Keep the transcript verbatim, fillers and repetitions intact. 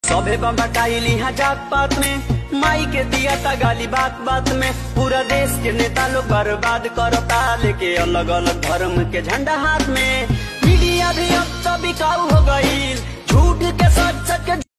सभे बम्बटाइली है जात पात में, माई के दिया था गाली बात बात में। पूरा देश के नेता लोग बर्बाद करता, लेके अलग अलग धर्म के झंडा हाथ में। मीडिया भी अब तो बिकाऊ हो गई, झूठ के सच सच के